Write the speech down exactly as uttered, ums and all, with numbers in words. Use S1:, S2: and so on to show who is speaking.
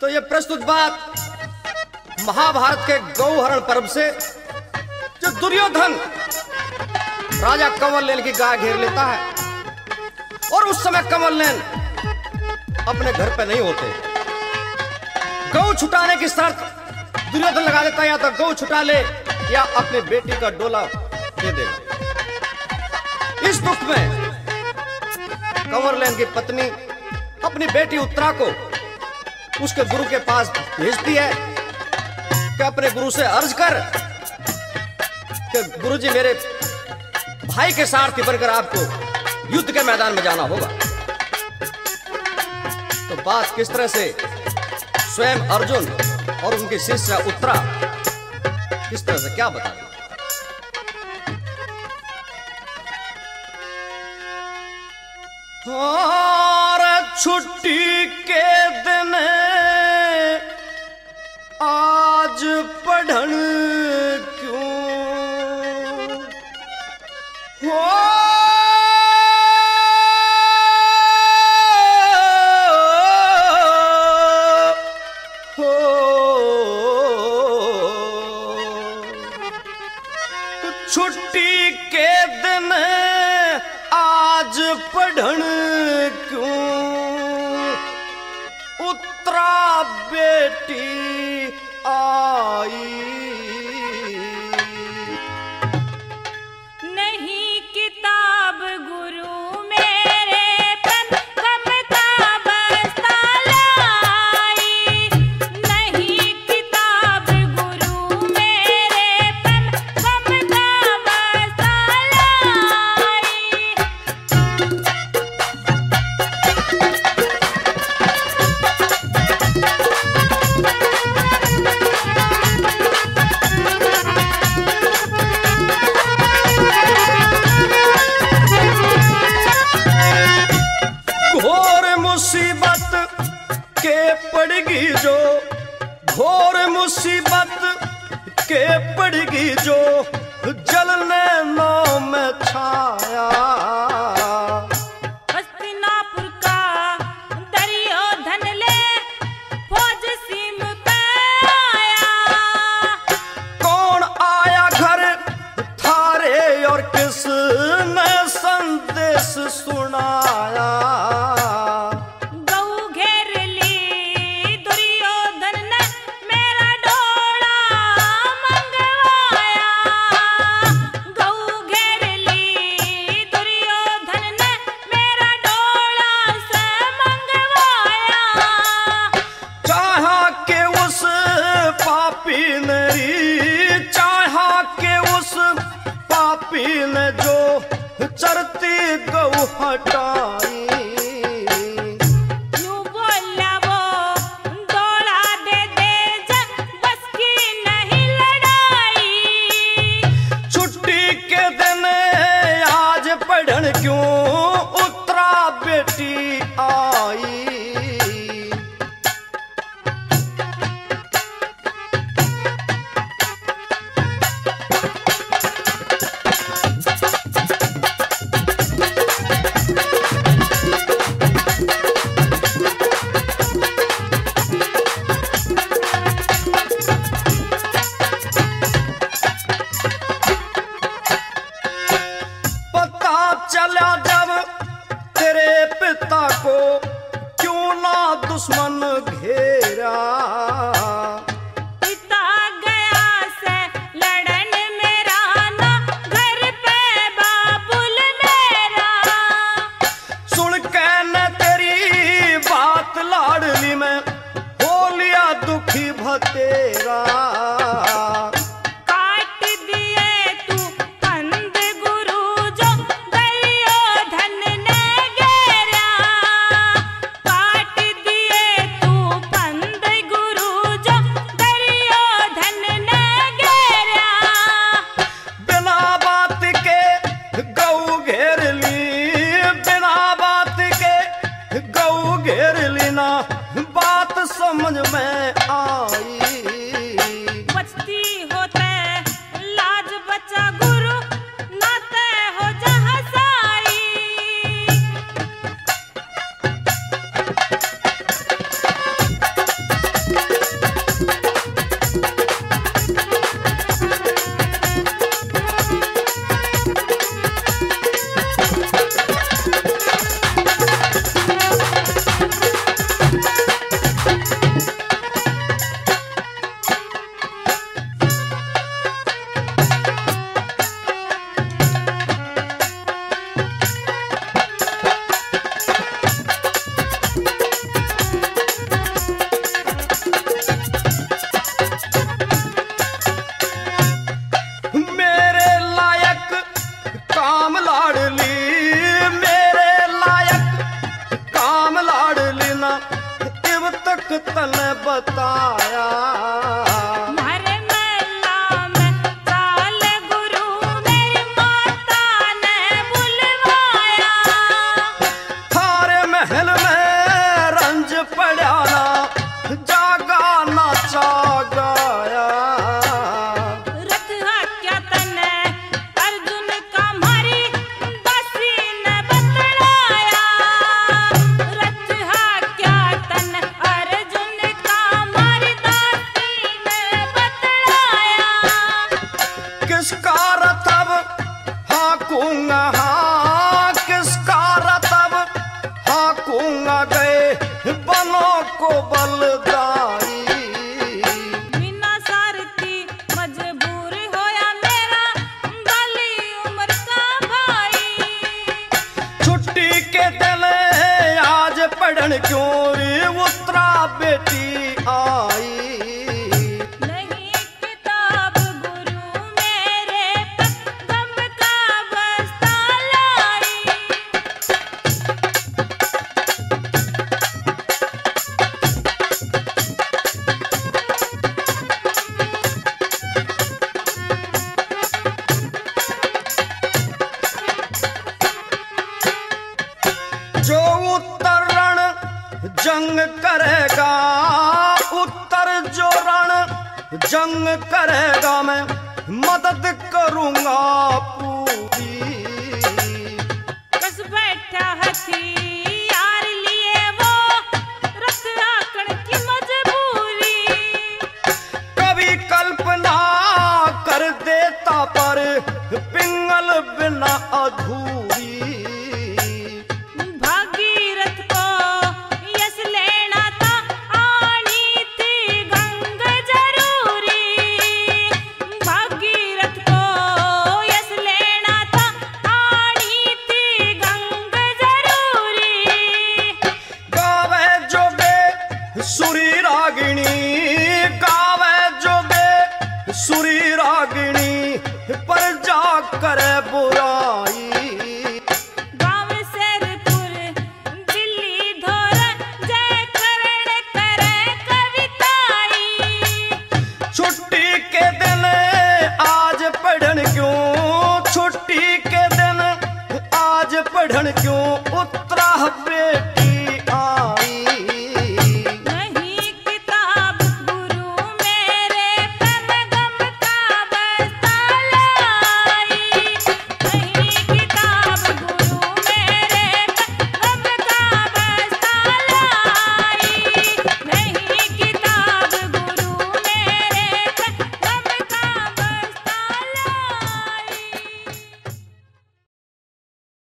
S1: तो ये प्रस्तुत बात महाभारत के गौहरण पर्व से, जो दुर्योधन राजा कंवरलेन की गाय घेर लेता है और उस समय कंवरलेन अपने घर पे नहीं होते। गौ छुटाने की शर्त दुर्योधन लगा देता है, या तो गौ छुटा ले या अपने बेटी का डोला दे देगा। इस दुख में कंवरलेन की पत्नी अपनी बेटी उत्तरा को उसके गुरु के पास भेजती है कि अपने गुरु से अर्ज कर कि गुरुजी मेरे भाई के सारथी बनकर आपको युद्ध के मैदान में जाना होगा। तो बात किस तरह से स्वयं अर्जुन और उनकी शिष्या उत्तरा किस तरह से क्या बता दी। और छुट्टी के दिन आज पढ़न क्यों हो, हो छुट्टी के दिन आज पढ़न क्यों, उत्तरा बेटी आई
S2: नहीं किताब गुरु मेरे पन गम का बस्ता लाई, नहीं किताब गुरु मेरे पन गम का बस्ता लाई।
S1: घोर मुसीबत के पड़गी जो, घोर मुसीबत के पड़गी जो, जलने नौ में छाया।
S2: हस्तिनापुर का दुर्योधन ले फौज सीम पे आया,
S1: कौन आया घर थारे और किसने संदेश सुनाया।
S2: गऊ घेर ली दुर्योधन ने मेरा डोला मंगवाया, गऊ घेर ली दुर्योधन ने मेरा डोला से मंगवाया।
S1: चाहा के उस पापी ने, चाहा के उस पापी ने जो चरती गौ हटाई।
S2: यूं बोला वो डोला दे दे जब बस की नहीं लड़ाई,
S1: छुट्टी के दिन आज पढ़न क्यों, उत्तरा बेटी आई। पता चला जब तेरे पिता को क्यों ना दुश्मन घेरा,
S2: पिता गया से लड़न मेरा ना घर पे बाबुल मेरा,
S1: सुन के न तेरी बात लाडली में हो लिया दुखी भतेरा।
S2: काट दिए तू कंद गुरु जो दुर्योधन ने घेरा, काट दिए तू कंद गुरु जो दुर्योधन ने घेरा।
S1: बिना बात के गौ घेर ली, बिना बात के गौ घेर ली ना, बात समझ में आई।
S2: बचती होते लाज बचा गुरु नाते हो जहाँ साई।
S1: कन बताया।
S2: मारे मेला में चाल गुरु मेरी माता ने बुलवाया।
S1: थारे महल में रंज पड़ा ना जागा नाचा गाया।
S2: रथ क्या तने अर्जुन का मारी दासी ने बतलाया। रथ क्या तन अर्जुन का मारी दासी ने बतलाया।
S1: किसका रतब हाकूंगा हाँ किसका रतब हाकूंगा गए बनो को बलदाई।
S2: बिना सारथी मजबूर होया मेरा बाली उम्र का भाई।
S1: छुट्टी के दिन आज पढ़न क्यों रे उत्तरा बेटी आई।
S2: नहीं किताब गुरु मेरे गम का बस्ता लाई।
S1: जो उत्तर रण जंग करेगा उत्तर जो रण जंग करेगा मैं मदद करूंगा पूरी।
S2: कस बैठा हथियार लिए वो रथ आकड़ की मजबूरी।
S1: कभी कल्पना कर देता पर पिंगल बिना अधूरी।
S2: भागीरथ को यश लेना था आनी थी गंग जरूरी। भागीरथ को यश लेना था आनी थी गंग जरूरी।
S1: गावे जोगे सुरी रागिणी